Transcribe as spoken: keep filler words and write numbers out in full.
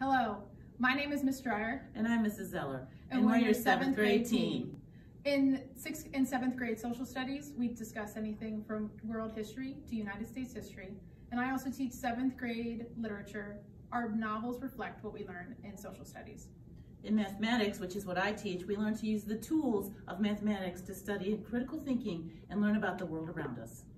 Hello, my name is Miz Dreyer. And I'm Missus Zeller. And, and we're, we're your your seventh grade team. In sixth and seventh grade social studies, we discuss anything from world history to United States history. And I also teach seventh grade literature. Our novels reflect what we learn in social studies. In mathematics, which is what I teach, we learn to use the tools of mathematics to study critical thinking and learn about the world around us.